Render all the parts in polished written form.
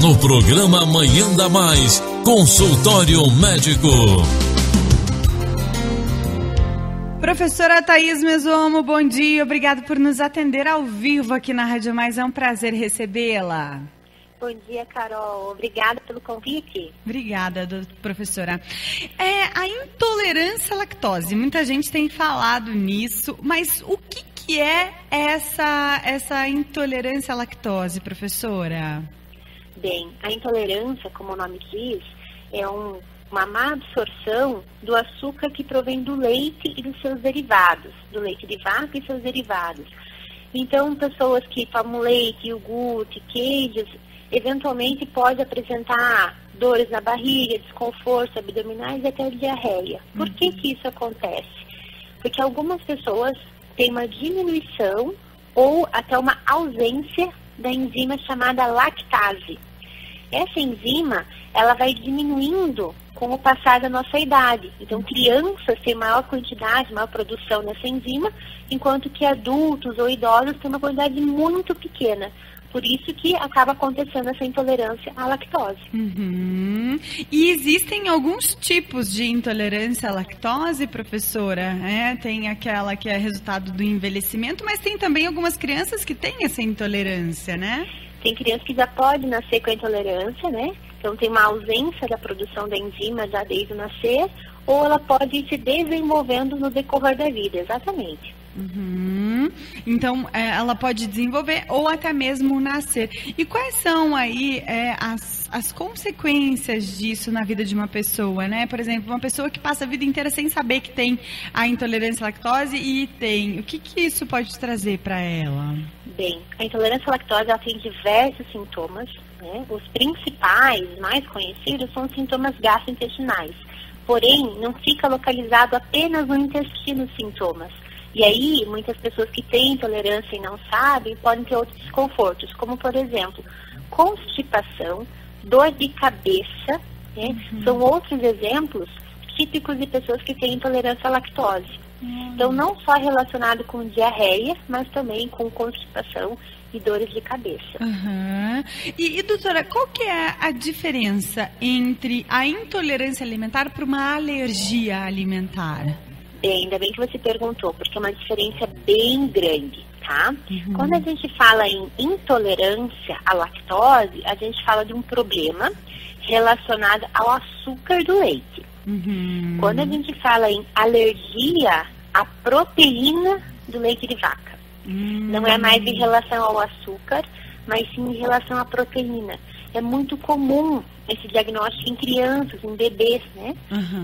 no programa Manhã da Mais, Consultório Médico. Professora Thaís Mesomo, bom dia. Obrigado por nos atender ao vivo aqui na Rádio Mais. É um prazer recebê-la. Bom dia, Carol. Obrigada pelo convite. Obrigada, professora. A intolerância à lactose. Muita gente tem falado nisso, mas o que é essa intolerância à lactose, professora? Bem, a intolerância, como o nome diz, é uma má absorção do açúcar que provém do leite e dos seus derivados, do leite de vaca e seus derivados. Então, pessoas que tomam leite, iogurte, queijos, eventualmente pode apresentar dores na barriga, desconforto abdominais e até diarreia. Por que isso acontece? Porque algumas pessoas têm uma diminuição ou até uma ausência da enzima chamada lactase. Essa enzima, ela vai diminuindo com o passar da nossa idade. Então, crianças têm maior quantidade, maior produção dessa enzima, enquanto que adultos ou idosos têm uma quantidade muito pequena. Por isso que acaba acontecendo essa intolerância à lactose. Uhum. E existem alguns tipos de intolerância à lactose, professora? Tem aquela que é resultado do envelhecimento, mas tem também algumas crianças que têm essa intolerância, né? Tem criança que já pode nascer com a intolerância, né? Então tem uma ausência da produção da enzima já desde o nascer, ou ela pode ir se desenvolvendo no decorrer da vida, exatamente. Uhum. Então, ela pode desenvolver ou até mesmo nascer. E quais são aí as consequências disso na vida de uma pessoa, né? Por exemplo, uma pessoa que passa a vida inteira sem saber que tem a intolerância à lactose e tem. O que isso pode trazer para ela? Bem, a intolerância à lactose ela tem diversos sintomas, né? Os principais, mais conhecidos, são os sintomas gastrointestinais. Porém, não fica localizado apenas no intestino os sintomas. E aí, muitas pessoas que têm intolerância e não sabem, podem ter outros desconfortos, como, por exemplo, constipação, dor de cabeça, né? São outros exemplos típicos de pessoas que têm intolerância à lactose. Então, não só relacionado com diarreia, mas também com constipação e dores de cabeça. Uhum. E, doutora, qual que é a diferença entre a intolerância alimentar para uma alergia alimentar? Bem, ainda bem que você perguntou, porque é uma diferença bem grande, tá? Quando a gente fala em intolerância à lactose, a gente fala de um problema relacionado ao açúcar do leite. Quando a gente fala em alergia à proteína do leite de vaca, não é mais em relação ao açúcar, mas sim em relação à proteína. É muito comum esse diagnóstico em crianças, em bebês, né?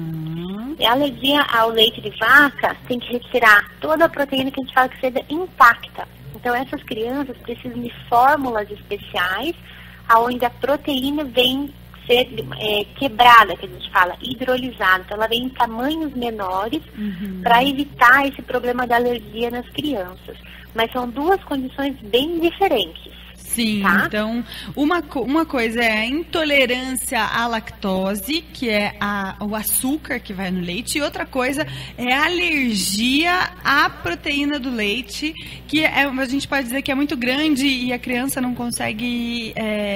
A alergia ao leite de vaca tem que retirar toda a proteína que a gente fala que seja intacta. Então, essas crianças precisam de fórmulas especiais, onde a proteína vem ser quebrada, que a gente fala, hidrolisada. Então, ela vem em tamanhos menores para evitar esse problema da alergia nas crianças. Mas são duas condições bem diferentes. Sim, tá? Então, uma coisa é a intolerância à lactose, que é o açúcar que vai no leite, e outra coisa é a alergia à proteína do leite, que a gente pode dizer que é muito grande e a criança não consegue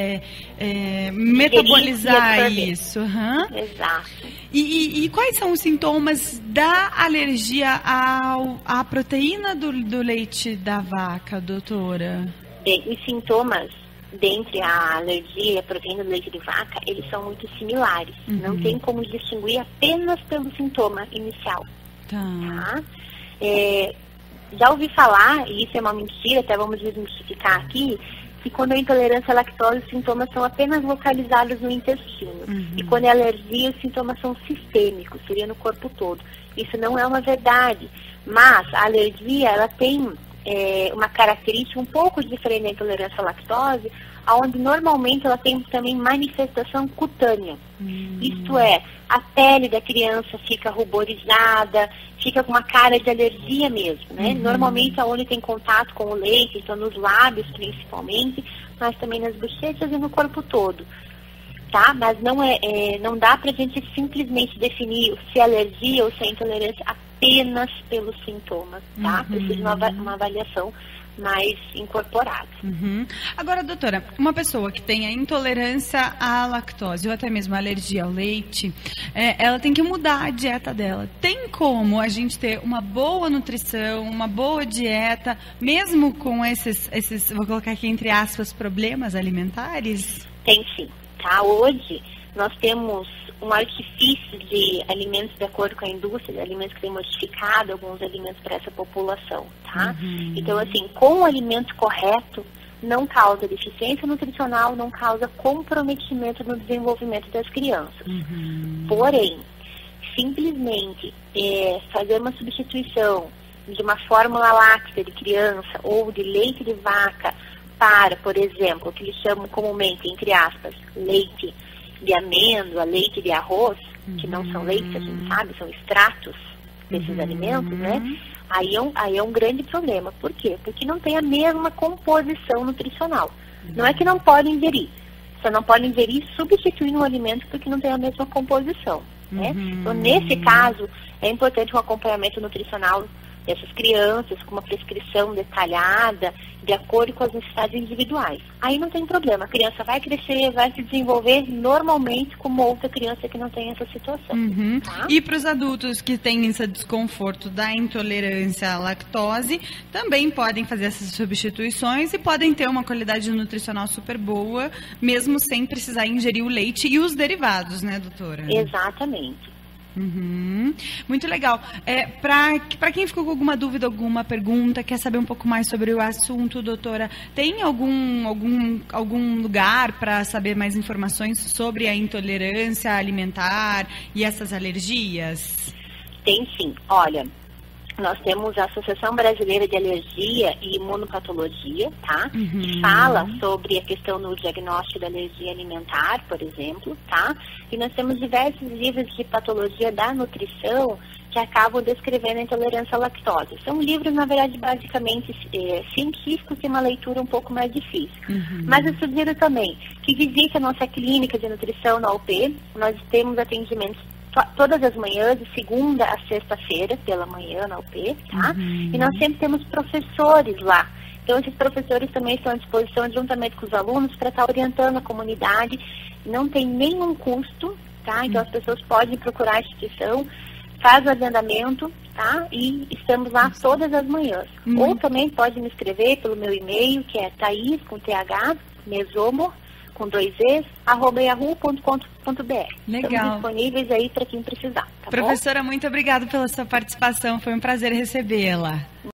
metabolizar isso. Exato. E quais são os sintomas da alergia à proteína do leite da vaca, doutora? Bem, os sintomas dentre a alergia e a proteína do leite de vaca, eles são muito similares. Não tem como distinguir apenas pelo sintoma inicial. Tá? Já ouvi falar, e isso é uma mentira, até vamos desmistificar aqui, que quando é intolerância à lactose, os sintomas são apenas localizados no intestino. E quando é alergia, os sintomas são sistêmicos, seria no corpo todo. Isso não é uma verdade, mas a alergia, ela tem uma característica um pouco diferente da intolerância à lactose, onde normalmente ela tem também manifestação cutânea. Isto é, a pele da criança fica ruborizada, fica com uma cara de alergia mesmo, né? Normalmente aonde tem contato com o leite, então nos lábios principalmente, mas também nas bochechas e no corpo todo. Tá? Mas não dá pra gente simplesmente definir se é alergia ou se é intolerância apenas pelos sintomas, tá? Precisa de uma avaliação mais incorporados. Agora, doutora, uma pessoa que tenha intolerância à lactose ou até mesmo alergia ao leite, ela tem que mudar a dieta dela. Tem como a gente ter uma boa nutrição, uma boa dieta, mesmo com esses, vou colocar aqui entre aspas, problemas alimentares? Tem sim, tá? Hoje nós temos um artifício de alimentos de acordo com a indústria, de alimentos que têm modificado alguns alimentos para essa população, tá? Então, assim, com o alimento correto, não causa deficiência nutricional, não causa comprometimento no desenvolvimento das crianças. Porém, simplesmente fazer uma substituição de uma fórmula láctea de criança ou de leite de vaca para, por exemplo, o que eles chamam comumente, entre aspas, leite de amêndoa, leite de arroz, que não são leites, a gente sabe, são extratos desses alimentos, né? Aí é um grande problema. Por quê? Porque não tem a mesma composição nutricional. Não é que não podem ingerir, só não podem ingerir substituindo um alimento porque não tem a mesma composição, né? Então, nesse caso, é importante um acompanhamento nutricional dessas crianças, com uma prescrição detalhada, de acordo com as necessidades individuais. Aí não tem problema, a criança vai crescer, vai se desenvolver normalmente como outra criança que não tem essa situação. Tá? E para os adultos que têm esse desconforto da intolerância à lactose, também podem fazer essas substituições e podem ter uma qualidade nutricional super boa, mesmo sem precisar ingerir o leite e os derivados, né, doutora? Exatamente. Muito legal. Para quem ficou com alguma dúvida, alguma pergunta, quer saber um pouco mais sobre o assunto, doutora, tem algum lugar para saber mais informações sobre a intolerância alimentar e essas alergias? Tem sim. Olha, nós temos a Associação Brasileira de Alergia e Imunopatologia, tá? Que fala sobre a questão do diagnóstico da alergia alimentar, por exemplo, tá? E nós temos diversos livros de patologia da nutrição que acabam descrevendo a intolerância à lactose. São livros, na verdade, basicamente científicos e uma leitura um pouco mais difícil. Mas eu sugiro também que visite a nossa clínica de nutrição na UP. Nós temos atendimentos todas as manhãs, de segunda a sexta-feira, pela manhã na UP, tá? E nós sempre temos professores lá. Então, esses professores também estão à disposição, juntamente com os alunos, para estar orientando a comunidade. Não tem nenhum custo, tá? Então, as pessoas podem procurar a instituição, faz o agendamento, tá? E estamos lá todas as manhãs. Ou também pode me escrever pelo meu e-mail, que é Thaís, com TH, Mesomo, com 2 Es, @yahoo.com.br. Legal. Estamos disponíveis aí para quem precisar, tá Professora, muito obrigada pela sua participação. Foi um prazer recebê-la.